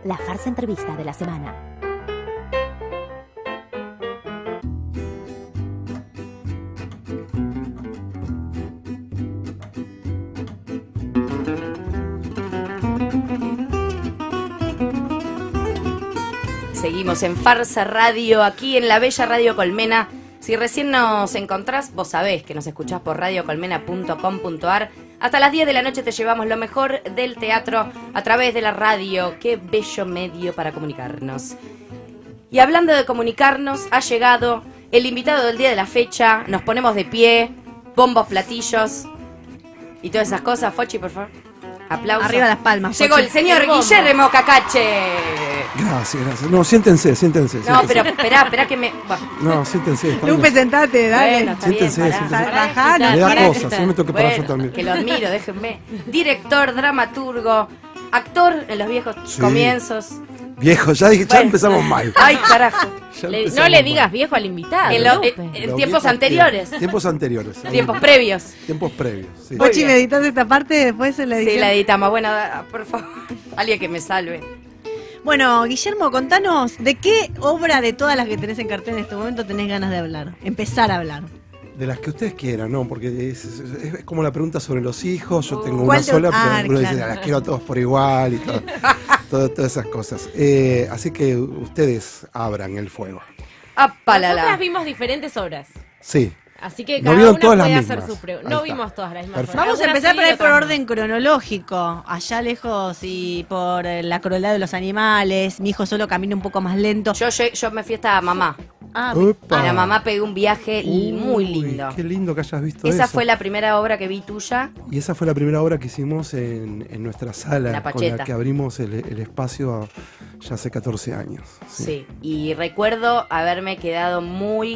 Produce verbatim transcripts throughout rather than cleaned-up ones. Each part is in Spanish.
la farsa entrevista de la semana. Seguimos en Farsa Radio, aquí en la bella Radio Colmena. Si recién nos encontrás, vos sabés que nos escuchás por radio colmena punto com punto ar. Hasta las diez de la noche te llevamos lo mejor del teatro a través de la radio. Qué bello medio para comunicarnos. Y hablando de comunicarnos, ha llegado el invitado del día de la fecha. Nos ponemos de pie, bombos, platillos y todas esas cosas. Fochi, por favor. Aplausos. Arriba las palmas. Llegó Fochi. el señor El bombo. Guillermo Cacache. Gracias, gracias. No, siéntense, siéntense. No, siéntense. pero esperá, esperá que me... Bueno. No, siéntense. está Lupe, bien. sentate, dale. Bueno, está Siéntense, bien, siéntense. pará. Rajá, Me da pará. cosas, yo me toque para Bueno, yo también. que lo admiro, déjenme. Director, dramaturgo, actor en los viejos Sí. comienzos. Viejo, ya, dije, ya Bueno. empezamos mal. Ay, carajo. Ya Le- empezamos no le mal. digas viejo al invitado. En, lo- Lupe. en- en Los tiempos viejos anteriores. tiempos. Tiempos anteriores. Tiempos previos. Tiempos previos, sí. Muy Fochi, bien. ¿me editas esta parte después en la edición? Sí, la editamos. Bueno, da- por favor, alguien que me salve. Bueno, Guillermo, contanos, ¿de qué obra de todas las que tenés en cartel en este momento tenés ganas de hablar? Empezar a hablar. De las que ustedes quieran, ¿no? Porque es, es- es como la pregunta sobre los hijos. Yo tengo ¿Cuál una te- sola, Ah, pero uno dice, claro. las quiero a todos por igual y todo, todo- todas esas cosas. Eh, así que ustedes abran el fuego. Apalala. Nosotras vimos diferentes obras. Sí. Así que No cada vieron una todas las puede hacer mismas. su pregunta. Ahí No está. vimos todas las mismas. Perfecto. Vamos a Algunas empezar sí por y ahí por otras no. orden cronológico. Allá lejos y por eh, la crueldad de los animales. Mi hijo solo camina un poco más lento. Yo, yo, yo me fui hasta mamá. Ah, Upa. A la mamá pegué un viaje Uy, muy lindo. Qué lindo que hayas visto Esa eso. fue la primera obra que vi tuya. Y esa fue la primera obra que hicimos en, en nuestra sala, La con Pacheta. la que abrimos el, el espacio a- ya hace catorce años. Sí. Y recuerdo haberme quedado muy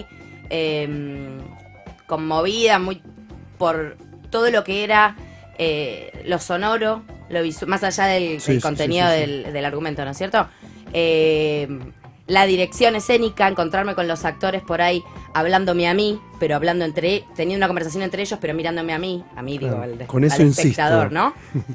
eh, conmovida, muy por todo lo que era eh, lo sonoro, lo visu- más allá del, Sí, del sí, contenido sí, sí, sí. Del, del argumento, ¿no es cierto? Eh, la dirección escénica, encontrarme con los actores por ahí hablándome a mí, pero hablando entre, teniendo una conversación entre ellos, pero mirándome a mí, a mí Claro, digo, al, de- con eso al insisto. espectador, ¿no?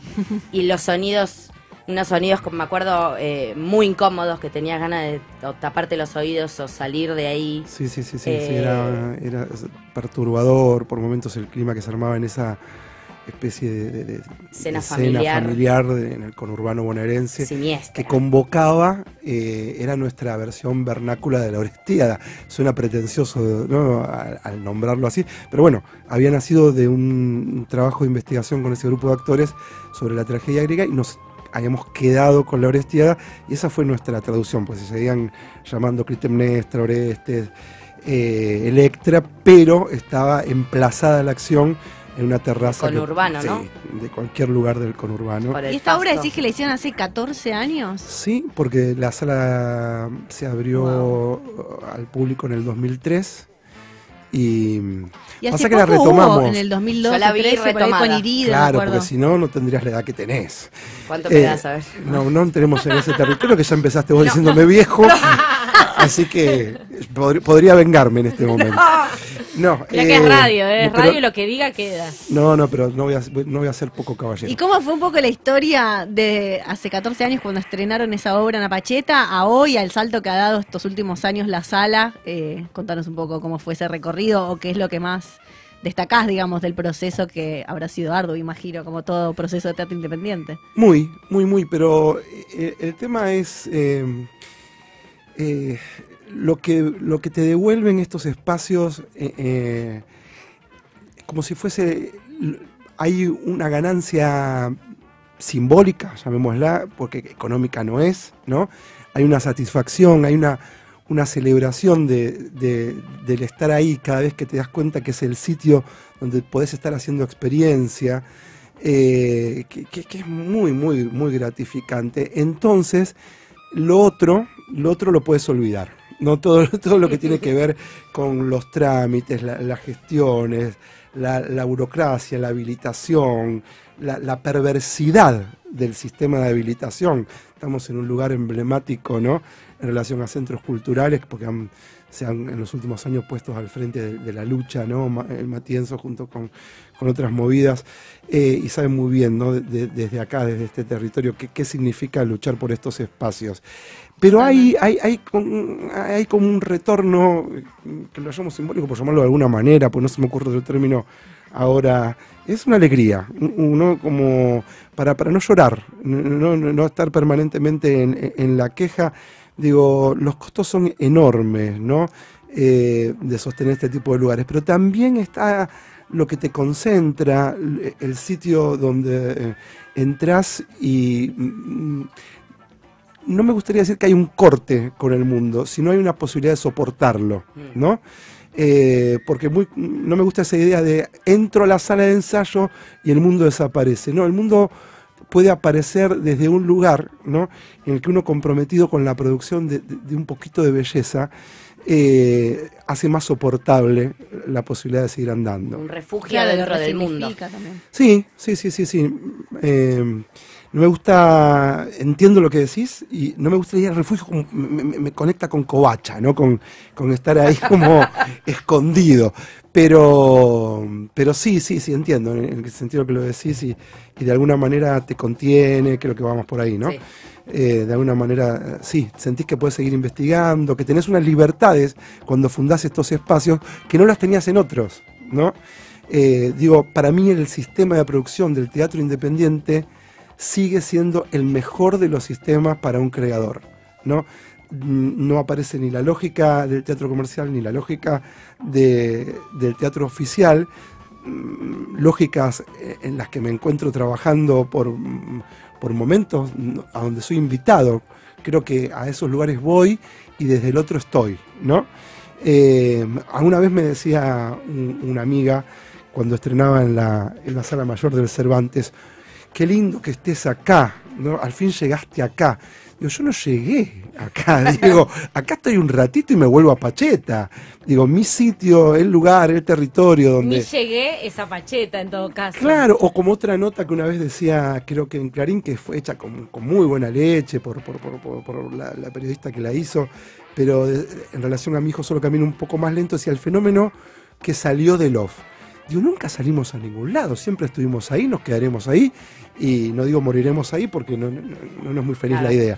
Y los sonidos, unos sonidos, como me acuerdo, eh, muy incómodos, que tenías ganas de o taparte los oídos o salir de ahí. Sí, sí, sí, sí, Eh, sí, era, era perturbador por momentos el clima que se armaba en esa especie de, de- de Escena escena familiar. familiar de- en el conurbano bonaerense. Siniestra. Que convocaba, eh, era nuestra versión vernácula de la Orestiada. Suena pretencioso, ¿no? al, al nombrarlo así, pero bueno, había nacido de un, un trabajo de investigación con ese grupo de actores sobre la tragedia griega y nos habíamos quedado con la Orestiada y esa fue nuestra traducción, pues se seguían llamando Clitemnestra, Orestes, eh, Electra, pero estaba emplazada la acción en una terraza. Del conurbano, que- ¿no? sí, de cualquier lugar del conurbano. Por el ¿Y esta obra pasto. decís que la hicieron hace catorce años? Sí, porque la sala se abrió al público en el dos mil tres y, Y hace pasa que la poco hubo, retomamos. en el dos mil doce, Yo la vi trece, por ahí retomada. con Irida, me Claro, acuerdo. porque si no, no tendrías la edad que tenés. ¿Cuánto Eh, me das a ver? No, no tenemos en ese territorio. Creo que ya empezaste vos diciéndome viejo, así que pod- podría vengarme en este momento. No, Mira que es eh, radio, ¿eh? Es pero- radio, lo que diga queda. No, no, pero no voy a, no voy a ser poco caballero. ¿Y cómo fue un poco la historia de hace catorce años cuando estrenaron esa obra en Apacheta a hoy, al salto que ha dado estos últimos años la sala? Eh, contanos un poco cómo fue ese recorrido o qué es lo que más destacás, digamos, del proceso que habrá sido arduo, imagino, como todo proceso de teatro independiente. Muy, muy, muy, pero eh, el tema es eh, eh, lo que lo que te devuelven estos espacios, eh, eh, como si fuese, hay una ganancia simbólica, llamémosla, porque económica no es, ¿no? Hay una satisfacción, hay una, una celebración de, de- del estar ahí cada vez que te das cuenta que es el sitio donde podés estar haciendo experiencia, eh, que, que- que es muy, muy, muy gratificante. Entonces, lo otro, lo otro lo puedes olvidar. No todo, todo lo que tiene que ver con los trámites, la- las gestiones, la, la burocracia, la habilitación, la, la perversidad del sistema de habilitación. Estamos en un lugar emblemático, ¿no?, en relación a centros culturales, porque han se han en los últimos años puestos al frente de, de la lucha, ¿no? Ma- el Matienzo junto con, con otras movidas, eh, y saben muy bien, ¿no? De- de- desde acá, desde este territorio, qué, qué significa luchar por estos espacios. Pero hay, hay, hay, con- hay como un retorno, que lo llamo simbólico por llamarlo de alguna manera, pues no se me ocurre otro término ahora. Es una alegría, uno como para, para no llorar, no, no, no estar permanentemente en, en la queja. Digo, los costos son enormes, ¿no? Eh, de sostener este tipo de lugares, pero también está lo que te concentra, el sitio donde eh, entras y mm, no me gustaría decir que hay un corte con el mundo, sino hay una posibilidad de soportarlo, ¿no? Eh, porque muy, no me gusta esa idea de entro a la sala de ensayo y el mundo desaparece. No, el mundo puede aparecer desde un lugar, ¿no? En el que uno comprometido con la producción de, de, de un poquito de belleza eh, hace más soportable la posibilidad de seguir andando. Un refugio Claro, lo dentro del mundo. resignifica también. Sí, sí, sí, sí, sí. Eh, no me gusta, entiendo lo que decís, y no me gustaría el refugio, como, me, me- me conecta con covacha, ¿no? Con, con estar ahí como escondido. Pero, pero sí, sí, sí, entiendo en el sentido que lo decís y, y de alguna manera te contiene, creo que vamos por ahí, ¿no? Sí. Eh, de alguna manera, sí, sentís que puedes seguir investigando, que tenés unas libertades cuando fundás estos espacios que no las tenías en otros, ¿no? Eh, digo, para mí el sistema de producción del teatro independiente sigue siendo el mejor de los sistemas para un creador, ¿no? No aparece ni la lógica del teatro comercial ni la lógica de- del teatro oficial, mm, lógicas en las que me encuentro trabajando por, mm, por momentos a donde soy invitado. Creo que a esos lugares voy y desde el otro estoy, ¿no? Eh, alguna vez me decía un- una amiga cuando estrenaba en la, en la Sala Mayor del Cervantes, qué lindo que estés acá, ¿no? Al fin llegaste acá. Digo, yo no llegué acá, digo, acá estoy un ratito y me vuelvo a Pacheta. Digo, mi sitio, el lugar, el territorio donde... Ni llegué esa pacheta en todo caso. Claro, o como otra nota que una vez decía, creo que en Clarín, que fue hecha con, con muy buena leche por, por, por, por- por la, la periodista que la hizo, pero de- en relación a mi hijo solo camina un poco más lento, decía el fenómeno que salió del off. Digo, nunca salimos a ningún lado, siempre estuvimos ahí, nos quedaremos ahí, y no digo moriremos ahí porque no, no, no- no es muy feliz Claro. la idea.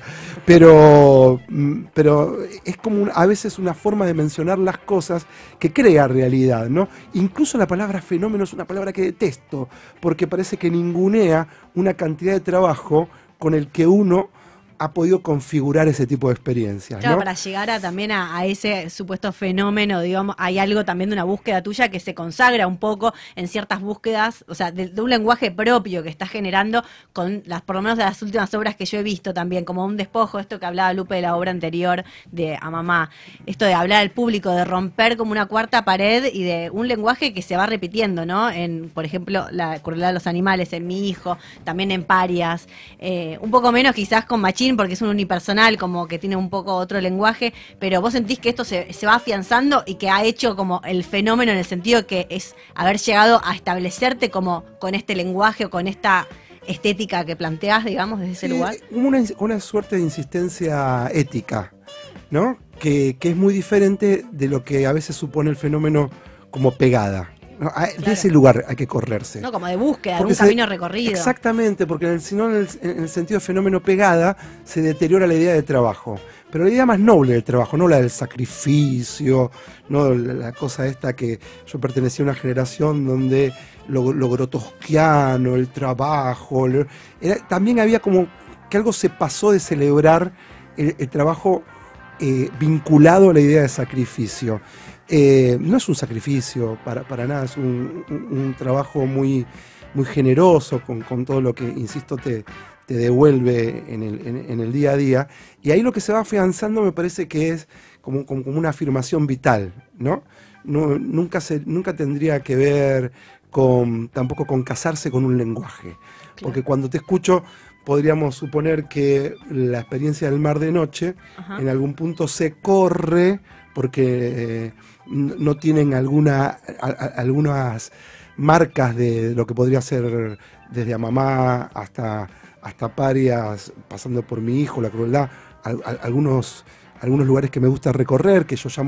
Pero, mm, pero es como un- a veces una forma de mencionar las cosas que crea realidad, ¿no? Incluso la palabra fenómeno es una palabra que detesto, porque parece que ningunea una cantidad de trabajo con el que uno ha podido configurar ese tipo de experiencias, Claro, ¿no? para llegar a, también a, a ese supuesto fenómeno, digamos, hay algo también de una búsqueda tuya que se consagra un poco en ciertas búsquedas, o sea, de, de un lenguaje propio que estás generando con las, por lo menos de las últimas obras que yo he visto también, como un despojo, esto que hablaba Lupe de la obra anterior de A Mamá, esto de hablar al público, de romper como una cuarta pared y de un lenguaje que se va repitiendo, ¿no? En, por ejemplo, la crueldad de los animales, en Mi Hijo, también en Parias, eh, un poco menos quizás con Machín, porque es un unipersonal, como que tiene un poco otro lenguaje, pero vos sentís que esto se, se va afianzando y que ha hecho como el fenómeno en el sentido que es haber llegado a establecerte como con este lenguaje o con esta estética que planteás, digamos, desde ese Sí, lugar. Una, una suerte de insistencia ética, ¿no? Que, que es muy diferente de lo que a veces supone el fenómeno como pegada, ¿no? A- De Claro. ese lugar hay que correrse. No, como de búsqueda, de Porque un se- camino recorrido. Exactamente, porque en el, si no en el, en el sentido de fenómeno pegada se deteriora la idea de trabajo. Pero la idea más noble del trabajo, no la del sacrificio, no la, la cosa esta que yo pertenecía a una generación donde lo, lo grotowskiano, el trabajo, lo- era- también había como que algo se pasó de celebrar el, el trabajo eh, vinculado a la idea de sacrificio. Eh, no es un sacrificio para, para nada, es un, un- un trabajo muy, muy generoso con, con todo lo que, insisto, te, te devuelve en el, en- en el día a día. Y ahí lo que se va afianzando me parece que es como, como, como una afirmación vital, ¿no? No, nunca, se, nunca tendría que ver con, tampoco con casarse con un lenguaje. Porque cuando te escucho podríamos suponer que la experiencia del mar de noche Ajá. en algún punto se corre porque eh, n- no tienen alguna, a- a- algunas marcas de lo que podría ser desde a mamá hasta, hasta Parias, pasando por Mi Hijo, la crueldad, al- al- algunos, algunos lugares que me gusta recorrer, que yo llamo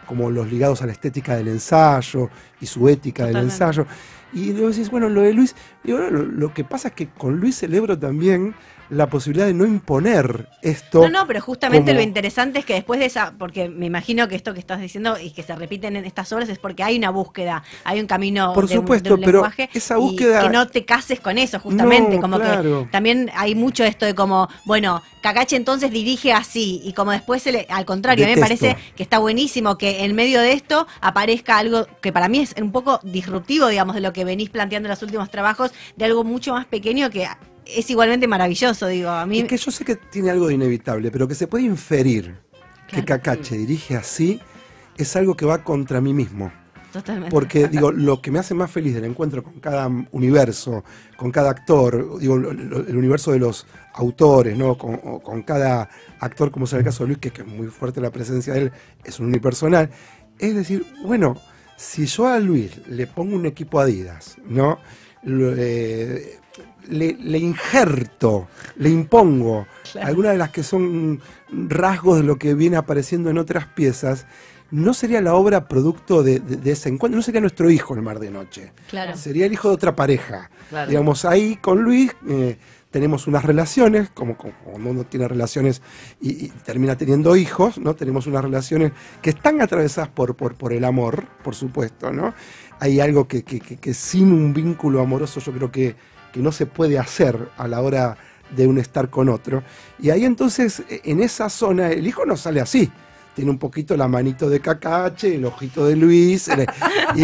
como los ligados a la estética del ensayo y su ética Totalmente. del ensayo. Y luego decís, bueno, lo de Luis, y bueno, lo, lo que pasa es que con Luis celebro también la posibilidad de no imponer esto. No, no, pero justamente como- lo interesante es que después de esa, porque me imagino que esto que estás diciendo y que se repiten en estas obras es porque hay una búsqueda, hay un camino Por de, un- supuesto, de un pero lenguaje esa y búsqueda- que no te cases con eso, justamente, No, como claro. que también hay mucho esto de como, bueno, Kakashi entonces dirige así y como después, se le- al contrario, a mí me Detesto. parece que está buenísimo que en medio de esto aparezca algo que para mí es un poco disruptivo, digamos, de lo que venís planteando en los últimos trabajos, de algo mucho más pequeño que es igualmente maravilloso, digo, a mí... Es que yo sé que tiene algo de inevitable, pero que se puede inferir que Claro. Kakashi dirige así es algo que va contra mí mismo. Totalmente. Porque, digo, lo que me hace más feliz del encuentro con cada universo, con cada actor, digo, lo- lo- el universo de los autores, ¿no? Con, o con cada actor, como sea el caso de Luis, que, que es muy fuerte la presencia de él, es un unipersonal, es decir, bueno, si yo a Luis le pongo un equipo Adidas, ¿no? Lo, eh, le, le injerto, le impongo Claro. algunas de las que son rasgos de lo que viene apareciendo en otras piezas, no sería la obra producto de, de- de ese encuentro, no sería nuestro hijo el Mar de Noche, Claro. sería el hijo de otra pareja. Claro. Digamos, ahí con Luis eh, tenemos unas relaciones, como, como como uno tiene relaciones y, y termina teniendo hijos, ¿no? Tenemos unas relaciones que están atravesadas por, por, por el amor, por supuesto, ¿no? Hay algo que, que, que- que sin un vínculo amoroso yo creo que, que no se puede hacer a la hora de un estar con otro. Y ahí entonces, en esa zona, el hijo no sale así. Tiene un poquito la manito de Kakashi, el ojito de Luis, el- y,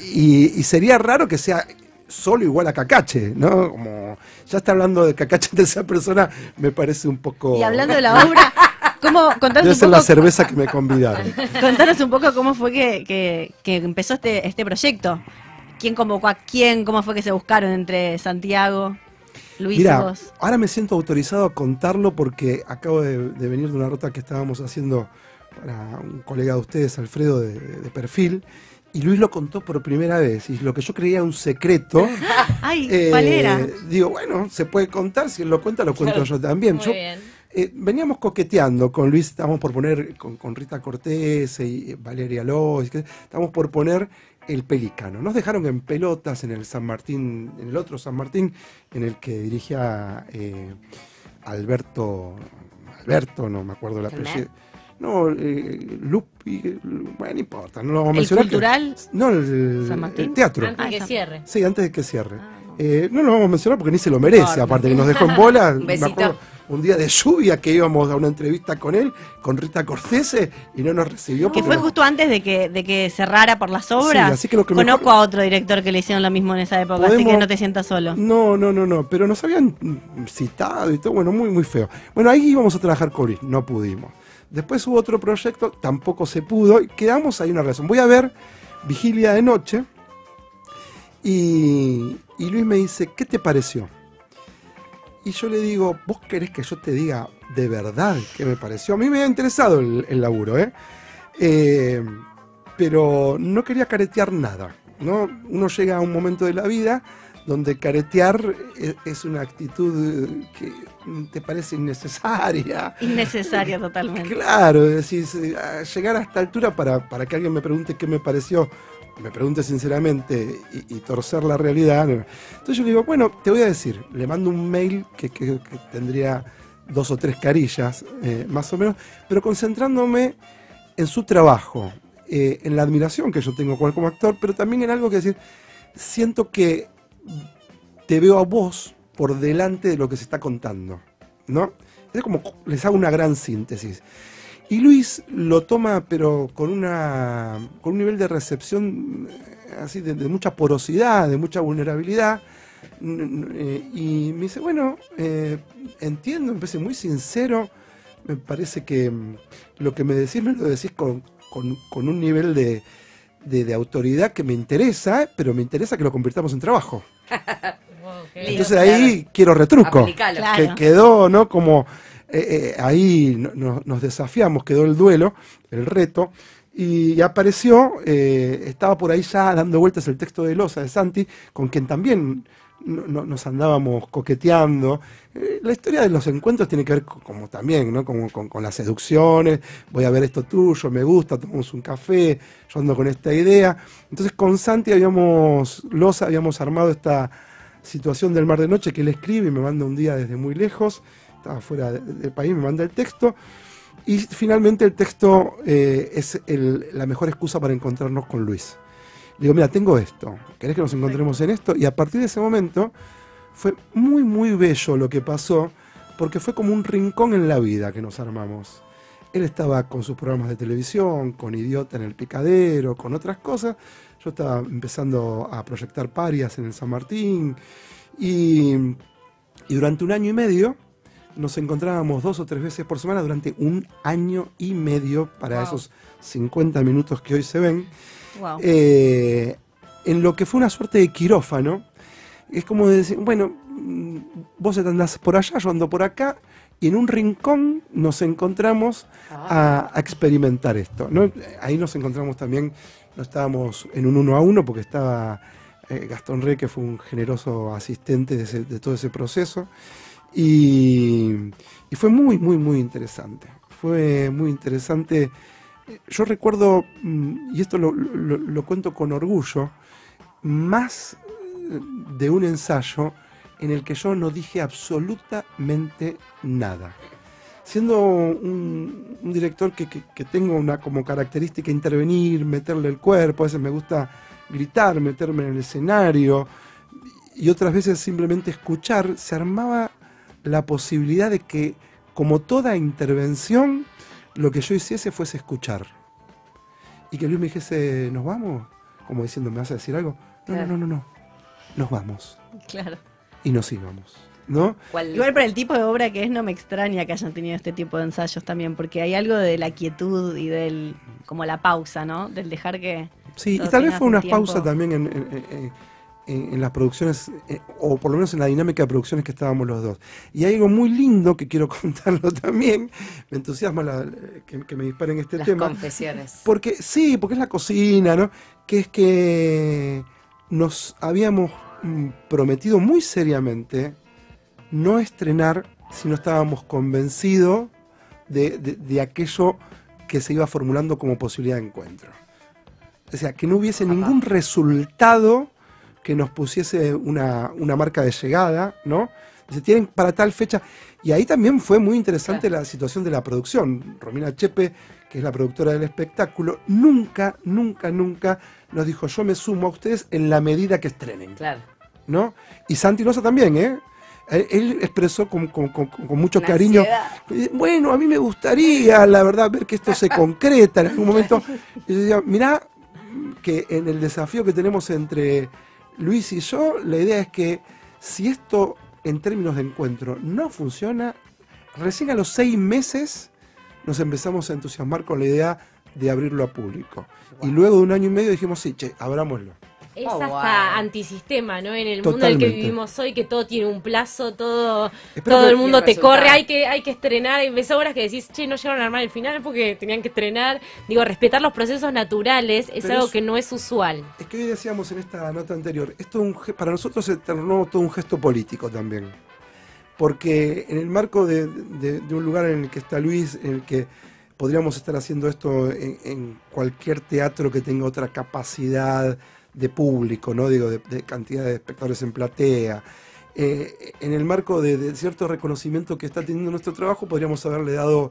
y- y sería raro que sea solo igual a Kakashi, ¿no? Como ya está hablando de Kakashi en tercera persona, me parece un poco... Y hablando de la obra, ¿cómo Debe contanos un ser poco, la cerveza que me convidaron. contanos un poco cómo fue que, que- que empezó este, este proyecto? ¿Quién convocó a quién? ¿Cómo fue que se buscaron entre Santiago, Luis y Mira, vos? ahora me siento autorizado a contarlo porque acabo de, de venir de una ruta que estábamos haciendo para un colega de ustedes, Alfredo, de, de Perfil, y Luis lo contó por primera vez. Y lo que yo creía un secreto, Ay, eh, ¿cuál era? digo, bueno, se puede contar, si él lo cuenta, lo cuento yo también. Muy Yo, bien. eh, veníamos coqueteando con Luis, estábamos por poner, con, con Rita Cortés y Valeria Lois, que estábamos por poner El Pelícano. Nos dejaron en pelotas en el San Martín, en el otro San Martín, en el que dirigía eh, Alberto, Alberto, no me acuerdo la ¿Fernet? apellido. No, eh, Lupi, bueno, no importa, no lo vamos a ¿El mencionar. que- cultural? no, el, San Martín? el teatro. Antes Ah, que esa- cierre. Sí, antes de que cierre. Ah, no. Eh, no lo vamos a mencionar porque ni se lo merece, Importa. aparte que nos dejó en bola. Un Me besito. acuerdo un día de lluvia que íbamos a una entrevista con él, con Rita Cortese, y no nos recibió. Que porque fue no- justo antes de que, de que cerrara por las obras. Sí, así que lo que Conozco mejor- a otro director que le hicieron lo mismo en esa época, así Podemos- que no te sientas solo. No, no, no, no, pero nos habían mm, citado y todo, bueno, muy, muy feo. Bueno, ahí íbamos a trabajar con Luis, no pudimos. Después hubo otro proyecto, tampoco se pudo, y quedamos ahí una relación. Voy a ver Vigilia de Noche, y, y Luis me dice, ¿qué te pareció? Y yo le digo, ¿vos querés que yo te diga de verdad qué me pareció? A mí me había interesado el, el laburo, ¿eh? Eh, pero no quería caretear nada, ¿no? Uno llega a un momento de la vida donde caretear es, es una actitud que te parece innecesaria. Innecesaria totalmente. Claro, decís, eh, a llegar a esta altura para, para que alguien me pregunte qué me pareció, me pregunte sinceramente y, y torcer la realidad. no. Entonces yo le digo, bueno, te voy a decir, le mando un mail que, que- que tendría dos o tres carillas, eh, más o menos, pero concentrándome en su trabajo, eh, en la admiración que yo tengo con él como actor, pero también en algo que decir, siento que te veo a vos por delante de lo que se está contando, ¿no? Es como, les hago una gran síntesis. Y Luis lo toma, pero con una con un nivel de recepción eh, así de, de mucha porosidad, de mucha vulnerabilidad. n- n- eh, y me dice, bueno, eh, entiendo, me parece muy sincero. Me parece que mm, lo que me decís me lo decís con, con- con un nivel de, de- de autoridad que me interesa, pero me interesa que lo convirtamos en trabajo. Wow, qué Listo. Entonces ahí quiero retruco. Aplicalo. Claro. Que quedó, ¿no? Como eh, eh, ahí no- no- nos desafiamos, quedó el duelo, el reto, y apareció, eh, estaba por ahí ya dando vueltas el texto de Loza, de Santi, con quien también no, no, nos andábamos coqueteando. Eh, la historia de los encuentros tiene que ver con, como también, ¿no? Como, con, con las seducciones, voy a ver esto tuyo, me gusta, tomamos un café, yo ando con esta idea. Entonces con Santi habíamos, los habíamos armado esta situación del Mar de Noche, que él escribe y me manda un día desde muy lejos, estaba fuera de, del país, me manda el texto, y finalmente el texto eh, es el, la mejor excusa para encontrarnos con Luis. Digo, mira, tengo esto, ¿querés que nos encontremos en esto? Y a partir de ese momento fue muy, muy bello lo que pasó, porque fue como un rincón en la vida que nos armamos. Él estaba con sus programas de televisión, con Idiota en el Picadero, con otras cosas. Yo estaba empezando a proyectar Parias en el San Martín. Y, y durante un año y medio nos encontrábamos dos o tres veces por semana durante un año y medio para wow. esos cincuenta minutos que hoy se ven. Wow. Eh, en lo que fue una suerte de quirófano. Es como decir, bueno, vos andás por allá, yo ando por acá, y en un rincón nos encontramos a, a experimentar esto, ¿no? Ahí nos encontramos también, no estábamos en un uno a uno, porque estaba eh, Gastón Rey, que fue un generoso asistente de, ese, de todo ese proceso, y, y fue muy, muy, muy interesante. Fue muy interesante. Yo recuerdo, y esto lo, lo, lo cuento con orgullo, más de un ensayo en el que yo no dije absolutamente nada. Siendo un, un director que, que, que tengo una como característica intervenir, meterle el cuerpo, a veces me gusta gritar, meterme en el escenario, y otras veces simplemente escuchar, se armaba la posibilidad de que, como toda intervención, lo que yo hiciese fuese escuchar. Y que Luis me dijese, ¿nos vamos? Como diciendo, ¿me vas a decir algo? No, claro. no, no, no, no. Nos vamos. Claro. Y nos íbamos, ¿no? ¿Cuál? Igual por el tipo de obra que es, no me extraña que hayan tenido este tipo de ensayos también, porque hay algo de la quietud y del, como la pausa, ¿no? Del dejar que... Sí, y tal vez fue una pausa también en, en, en, en, en las producciones, eh, o por lo menos en la dinámica de producciones que estábamos los dos. Y hay algo muy lindo que quiero contarlo también, me entusiasma la, que, que me disparen este las tema. Las confesiones. Porque, sí, porque es la cocina, ¿no? Que es que nos habíamos prometido muy seriamente no estrenar si no estábamos convencidos de, de, de aquello que se iba formulando como posibilidad de encuentro. O sea, que no hubiese ningún resultado que nos pusiese una, una marca de llegada, ¿no? Se tienen para tal fecha. Y ahí también fue muy interesante claro. la situación de la producción. Romina Chepe, que es la productora del espectáculo, nunca, nunca, nunca nos dijo, yo me sumo a ustedes en la medida que estrenen. Claro. ¿No? Y Santi Loza también, ¿eh? Él expresó con, con, con, con mucho Una cariño, ansiedad. Bueno, a mí me gustaría, la verdad, ver que esto se concreta en algún momento. Y yo decía, mirá, que en el desafío que tenemos entre Luis y yo, la idea es que si esto en términos de encuentro no funciona, recién a los seis meses nos empezamos a entusiasmar con la idea de abrirlo a público. Wow. Y luego de un año y medio dijimos, sí, che, abrámoslo. Es oh, hasta wow. antisistema, ¿no? En el Totalmente. mundo en el que vivimos hoy, que todo tiene un plazo, todo todo el mundo te corre, hay que hay que estrenar. Y ves obras que decís, che, no llegaron a armar el final porque tenían que estrenar. Digo, respetar los procesos naturales es Pero algo es, que no es usual. Es que hoy decíamos en esta nota anterior, esto un, para nosotros se tornó todo un gesto político también. Porque en el marco de, de, de un lugar en el que está Luis, en el que podríamos estar haciendo esto en, en cualquier teatro que tenga otra capacidad de público, ¿no? Digo, de, de cantidad de espectadores en platea. Eh, en el marco de, de cierto reconocimiento que está teniendo nuestro trabajo, podríamos haberle dado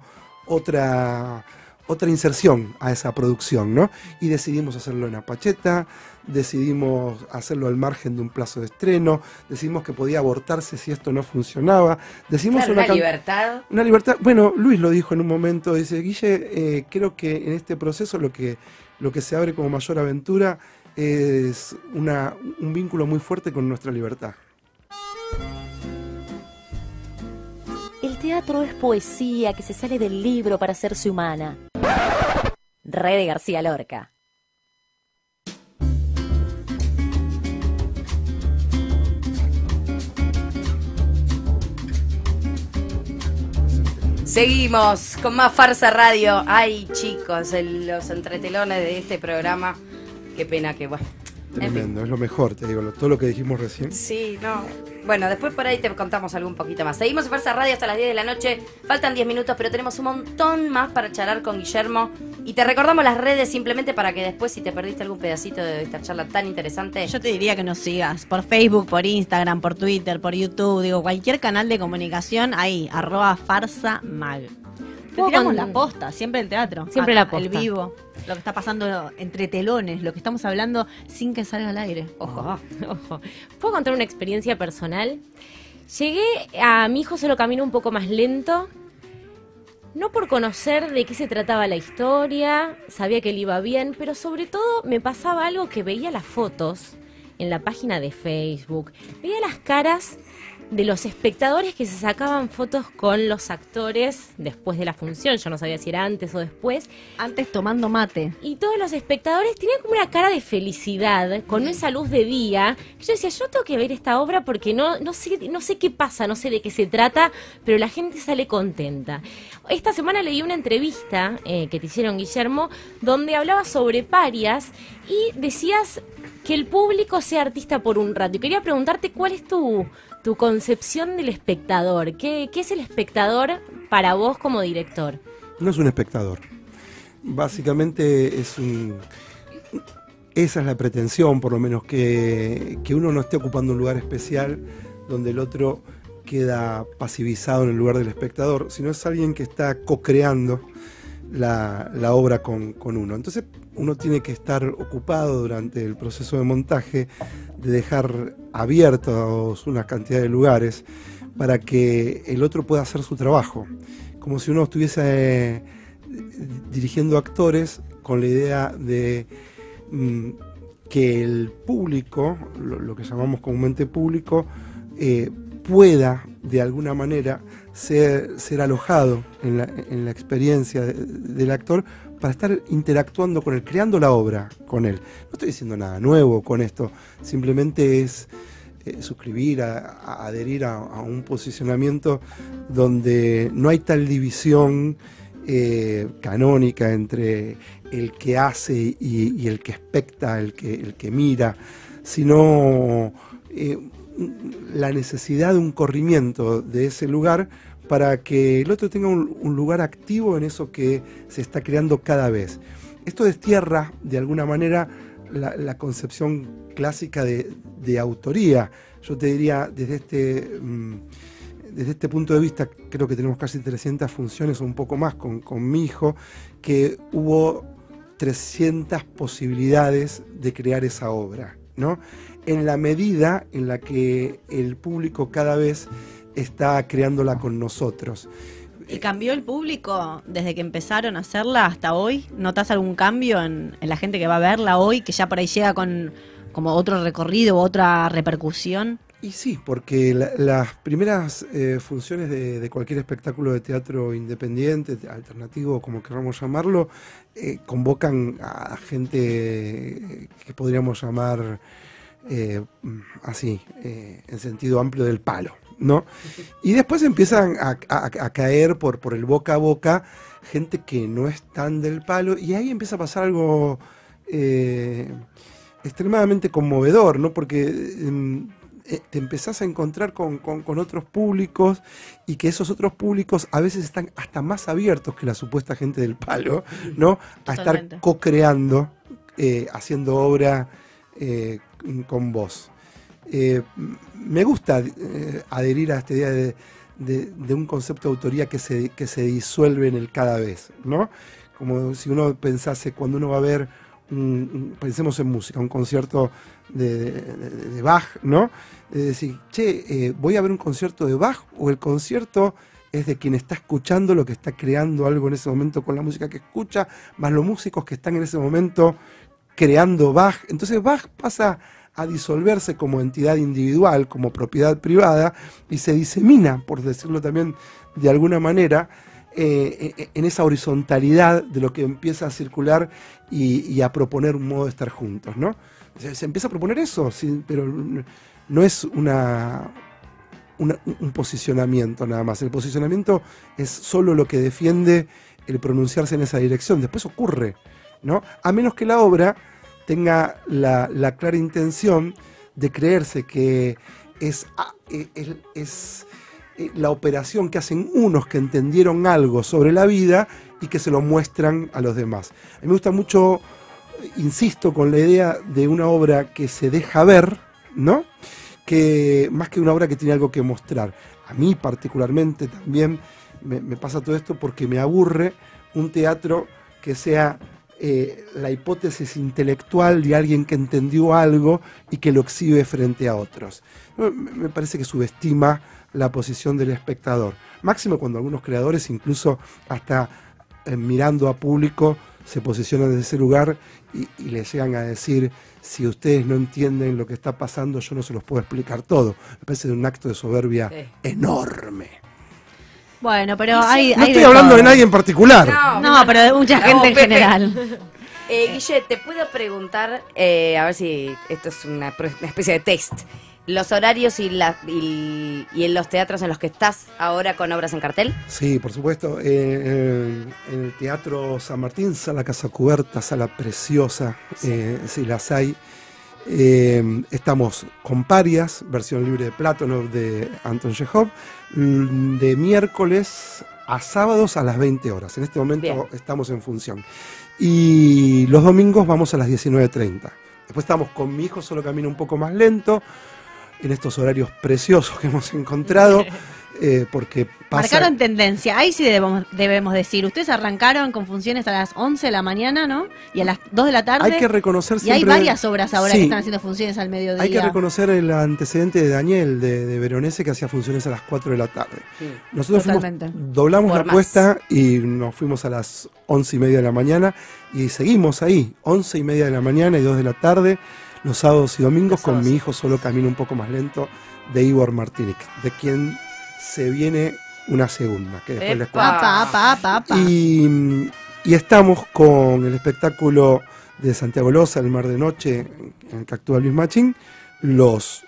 otra, otra inserción a esa producción, ¿no? Y decidimos hacerlo en Apacheta, decidimos hacerlo al margen de un plazo de estreno, decidimos que podía abortarse si esto no funcionaba. Decidimos claro, una, una libertad. Una libertad. Bueno, Luis lo dijo en un momento, dice, Guille, eh, creo que en este proceso lo que, lo que se abre como mayor aventura es una, un vínculo muy fuerte con nuestra libertad. El teatro es poesía que se sale del libro para hacerse humana. Re de García Lorca. Seguimos con más Farsa Radio. Ay, chicos, el, los entretelones de este programa. Qué pena que, bueno, tremendo, es lo mejor, te digo, todo lo que dijimos recién. Sí, no. Bueno, después por ahí te contamos algo un poquito más. Seguimos en Farsa Radio hasta las diez de la noche. Faltan diez minutos, pero tenemos un montón más para charlar con Guillermo. Y te recordamos las redes simplemente para que después, si te perdiste algún pedacito de esta charla tan interesante... Yo te diría que nos sigas por Facebook, por Instagram, por Twitter, por YouTube, digo, cualquier canal de comunicación, ahí, arroba Farsa Mag. Te tiramos con... la posta, siempre el teatro. Siempre acá, la posta. El vivo, lo que está pasando entre telones, lo que estamos hablando sin que salga al aire. Ojo. Ojo, ojo. ¿Puedo contar una experiencia personal? Llegué a Mi hijo solo camina un poco más lento, no por conocer de qué se trataba la historia, sabía que él iba bien, pero sobre todo me pasaba algo que veía las fotos en la página de Facebook, veía las caras de los espectadores que se sacaban fotos con los actores después de la función, yo no sabía si era antes o después. Antes tomando mate. Y todos los espectadores tenían como una cara de felicidad, con esa luz de día. Yo decía, yo tengo que ver esta obra porque no, no sé, no sé qué pasa, no sé de qué se trata, pero la gente sale contenta. Esta semana leí una entrevista eh, que te hicieron, Guillermo, donde hablabas sobre Parias y decías que el público sea artista por un rato. Y quería preguntarte cuál es tu... tu concepción del espectador. ¿Qué, ¿Qué es el espectador para vos como director? No es un espectador. Básicamente es un... Esa es la pretensión, por lo menos, que, que uno no esté ocupando un lugar especial donde el otro queda pasivizado en el lugar del espectador, sino es alguien que está co-creando la, la obra con, con uno. Entonces uno tiene que estar ocupado durante el proceso de montaje de dejar abiertos una cantidad de lugares para que el otro pueda hacer su trabajo, como si uno estuviese eh, dirigiendo actores con la idea de mm, que el público, lo, lo que llamamos comúnmente público, eh, pueda de alguna manera ser, ser alojado en la, en la experiencia de, del actor para estar interactuando con él, creando la obra con él. No estoy diciendo nada nuevo con esto, simplemente es eh, suscribir, a, a adherir a, a un posicionamiento donde no hay tal división eh, canónica entre el que hace y, y el que especta, el que, el que mira, sino eh, la necesidad de un corrimiento de ese lugar para que el otro tenga un, un lugar activo en eso que se está creando cada vez. Esto destierra, de alguna manera, la, la concepción clásica de, de autoría. Yo te diría, desde este, mmm, desde este punto de vista, creo que tenemos casi trescientas funciones o un poco más con, con mi hijo, que hubo trescientas posibilidades de crear esa obra, ¿no? En la medida en la que el público cada vez está creándola con nosotros. ¿Y cambió el público desde que empezaron a hacerla hasta hoy? ¿Notas algún cambio en, en la gente que va a verla hoy, que ya por ahí llega con como otro recorrido, otra repercusión? Y sí, porque la, las primeras eh, funciones de, de cualquier espectáculo de teatro independiente, alternativo, como queramos llamarlo, eh, convocan a gente que podríamos llamar eh, así, eh, en sentido amplio del palo, ¿no? Y después empiezan a, a, a caer por, por el boca a boca gente que no es tan del palo, y ahí empieza a pasar algo eh, extremadamente conmovedor, ¿no? Porque eh, te empezás a encontrar con, con, con otros públicos, y que esos otros públicos a veces están hasta más abiertos que la supuesta gente del palo, ¿no? A Totalmente. estar co-creando, eh, haciendo obra eh, con vos. Eh, me gusta eh, adherir a esta idea de, de, de un concepto de autoría que se, que se disuelve en el cada vez, ¿no? Como si uno pensase, cuando uno va a ver, un, un, pensemos en música, un concierto de, de, de Bach, ¿no? De decir, che, eh, voy a ver un concierto de Bach, o el concierto es de quien está escuchando lo que está creando algo en ese momento con la música que escucha, más los músicos que están en ese momento creando Bach. Entonces Bach pasa a disolverse como entidad individual, como propiedad privada, y se disemina, por decirlo también de alguna manera, eh, en esa horizontalidad de lo que empieza a circular y, y a proponer un modo de estar juntos, ¿no? Se, se empieza a proponer eso, sí, pero no es una, una, un posicionamiento nada más. El posicionamiento es solo lo que defiende el pronunciarse en esa dirección. Después ocurre, ¿no? A menos que la obra tenga la, la clara intención de creerse que es, es, es la operación que hacen unos que entendieron algo sobre la vida y que se lo muestran a los demás. A mí me gusta mucho, insisto, con la idea de una obra que se deja ver, ¿no? Que más que una obra que tiene algo que mostrar. A mí particularmente también me, me pasa todo esto porque me aburre un teatro que sea eh, la hipótesis intelectual de alguien que entendió algo y que lo exhibe frente a otros. Me, me parece que subestima la posición del espectador. Máximo cuando algunos creadores, incluso hasta eh, mirando a público, se posicionan desde ese lugar y, y le llegan a decir: si ustedes no entienden lo que está pasando, yo no se los puedo explicar todo. Me parece un acto de soberbia sí. enorme. Bueno, pero hay... No hay estoy de hablando todo. de nadie en particular. No, no, pero de mucha gente no, en Pepe. general. Eh, Guille, te puedo preguntar, eh, a ver si esto es una, una especie de test. ¿Los horarios y, la, y, y en los teatros en los que estás ahora con obras en cartel? Sí, por supuesto. Eh, en, en el Teatro San Martín, sala Casa Cubierta, sala preciosa, sí, eh, sí las hay. Eh, estamos con Parias, versión libre de Platonov de Anton Chekhov, de miércoles a sábados a las veinte horas. En este momento Bien. estamos en función. Y los domingos vamos a las diecinueve treinta. Después estamos con Mi hijo solo camina un poco más lento, en estos horarios preciosos que hemos encontrado, eh, porque pasa... Marcaron tendencia, ahí sí debemos, debemos decir, ustedes arrancaron con funciones a las once de la mañana, ¿no? Y a las dos de la tarde. Hay que reconocer siempre... Y hay varias obras ahora sí, que están haciendo funciones al mediodía. Hay que reconocer el antecedente de Daniel, de, de Veronese, que hacía funciones a las cuatro de la tarde. Sí, Nosotros fuimos, doblamos Por la más. apuesta y nos fuimos a las once y media de la mañana y seguimos ahí, once y media de la mañana y dos de la tarde, los sábados y domingos, con Mi hijo solo camina un poco más lento, de Igor Martínez, de quien se viene una segunda, que después les cuento. Pa, pa, pa, pa. Y, y estamos con el espectáculo de Santiago Loza, El mar de noche, en el que actúa Luis Machín, los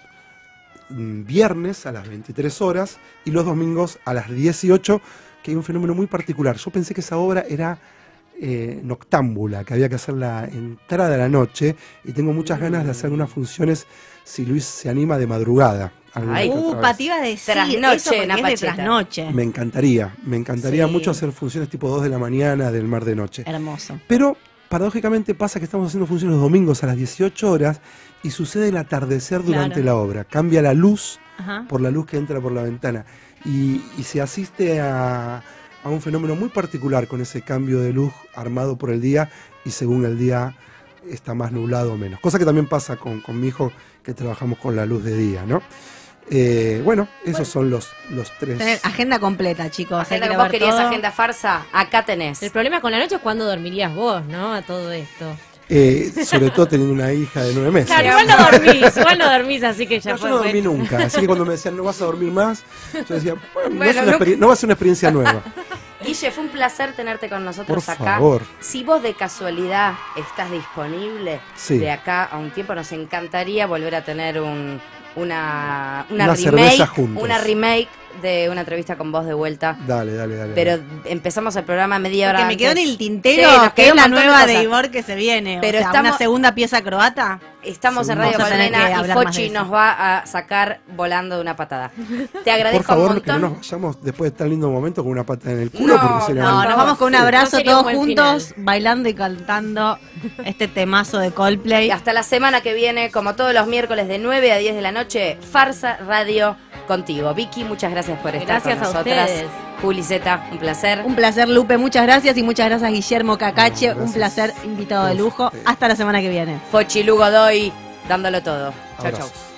viernes a las veintitrés horas y los domingos a las dieciocho, que hay un fenómeno muy particular. Yo pensé que esa obra era eh, noctámbula, que había que hacer la entrada de la noche, y tengo muchas ganas de hacer algunas funciones, si Luis se anima, de madrugada. Ay, upa, te iba a decir trasnoche, eso porque es de trasnoche. Me encantaría, me encantaría Sí. mucho hacer funciones tipo dos de la mañana del Mar de Noche. Hermoso. Pero paradójicamente pasa que estamos haciendo funciones los domingos a las dieciocho horas y sucede el atardecer durante Claro. la obra. Cambia la luz Ajá. por la luz que entra por la ventana. Y, y se asiste a, a un fenómeno muy particular con ese cambio de luz armado por el día y según el día está más nublado o menos. Cosa que también pasa con, con mi hijo, que trabajamos con la luz de día, ¿no? Eh, bueno, esos bueno. son los, los tres. Tener agenda completa, chicos. Agenda, Hay que vos ver querías todo. agenda farsa, acá tenés. El problema con la noche es cuándo dormirías vos, ¿no? A todo esto. Eh, sobre todo teniendo una hija de nueve meses. Claro, igual no dormís, igual no dormís, así que ya no, fue. yo no dormí bueno. nunca, así que cuando me decían no vas a dormir más, yo decía, bueno, Bueno, no, es una no- experien- no va a ser una experiencia nueva. Guille, fue un placer tenerte con nosotros Por acá. favor. Si vos de casualidad estás disponible, Sí. de acá a un tiempo nos encantaría volver a tener un, una, una, Una remake, cerveza juntos. una remake de una entrevista con vos de vuelta. Dale, dale, dale. Pero dale. empezamos el programa media hora Porque me quedó en antes. el tintero, Sí, nos que quedó es un la montón nueva de cosas. Ivor que se viene. Pero o sea, estamos- una segunda pieza croata. Estamos en Sí, Radio vamos a tener que Colmena y hablar más de Fochi eso. nos va a sacar volando de una patada. Te Por agradezco favor, un que no montón. nos vayamos después de tan lindo momento con una pata en el culo, No, porque sería No, muy- nos vamos con un Sí. abrazo No sería todos un buen juntos, final. bailando y cantando este temazo de Coldplay. Y hasta la semana que viene, como todos los miércoles de nueve a diez de la noche, Farsa Radio contigo. Vicky, muchas gracias por estar Gracias con a nosotras. ustedes. Juli Zeta, un placer. Un placer, Lupe, muchas gracias. Y muchas gracias, Guillermo Cacache. No, gracias. Un placer, invitado de Todos lujo. ustedes. Hasta la semana que viene. Fochi Lugo Doy, dándolo todo. Chau, Abrazos. chau.